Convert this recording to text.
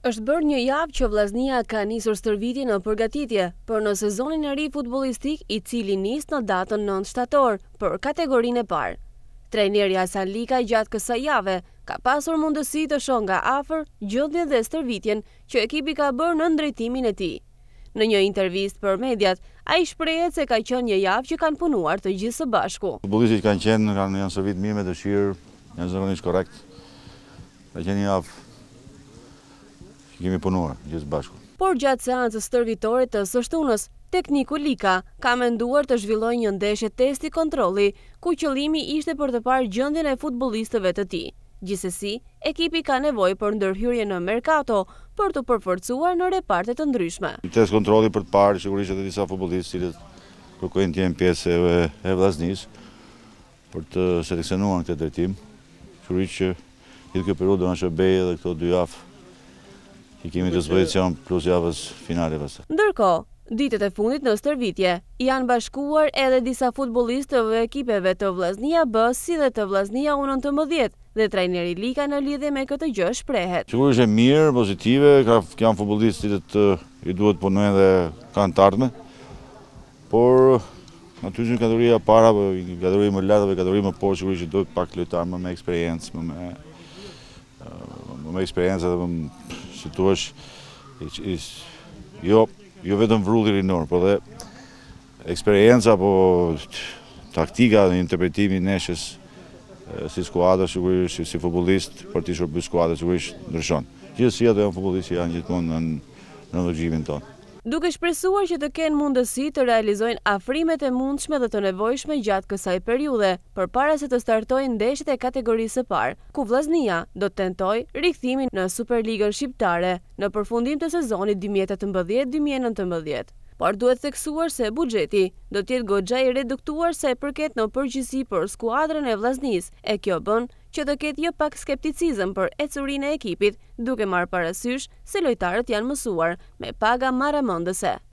Është bërë një javë që Vllaznia ka nisur stërvitje në përgatitje për në sezonin e ri futbollistik i cili nis në datën 9 shtator për kategorinë e parë. Trajneri Hasan Lika gjatë kësaj jave ka pasur mundësi të shohë nga afër gjendjen dhe stërvitjen që ekipi ka bërë në drejtimin e tij. Në një intervistë për mediat, ai shprehet se ka qenë një javë që kanë punuar të gjithë së bashku. Futbollistët janë stërvit mirë me dëshirë, janë zakonisht korrekt. Ka qenë një javë që kemi punuar gjithë bashku. Por gjatë seancës stërvitore të së shtunës, tekniku Lika ka menduar të zhvillojë një ndeshje testi kontrolli, ku qëllimi ishte për të parë gjendjen e futbollistëve të tij. Gjithsesi, ekipi ka nevojë për ndërhyrje në merkato për të përforcuar në reparte të ndryshme. Test kontrolli për të parë sigurisht edhe disa futbollistë cilët kërkojnë të jenë pjesë e Vllaznisë për të seleksionuar këtë drejtim. Sigurisht që gjithë kjo periudhë do na shërbejë edhe këto 2 javë që kemi të dispozicion plus javës finale pastaj. Ndërkohë, ditët e fundit në stërvitje janë bashkuar edhe disa futbollistë të ekipeve të Vllaznia B si dhe të Vllaznia U19 dhe trajneri Lika në lidhje me këtë gjë shprehet. Sigurisht e mirë, pozitive, janë futbollistë që i duhet punojnë dhe kanë të ardhme, por aty në kategoria para, kategoria më lart dhe kategoria më poshtë sigurisht që duhet pak lojtar më me eksperiencë, më me eksperiencë dhe si thua jo vetëm vrulli rinor, por dhe eksperienca apo taktika dhe interpretimi i neshës si skuadër, sigurisht si futbollist për të shërbyer skuadrën sigurisht ndryshon. Gjithsesi ato janë futbollistë që janë gjithmonë në ndërgjimin tonë. Duke shpresuar që të kenë mundësi të realizojnë afrimet e mundshme dhe të nevojshme gjatë kësaj periudhe, përpara se të startojnë ndeshjet e kategorisë së parë, ku Vllaznia do të tentojë rikthimin në Superligën shqiptare në përfundim të sezonit 2018-2019. Por duhet theksuar se buxheti do të jetë goxha i reduktuar sa i përket në përgjithësi për skuadrën e Vllaznisë, e kjo bën që të ketë jo pak skepticizëm për ecurinë e ekipit, duke marrë parasysh se lojtarët janë mësuar me paga marramëndëse.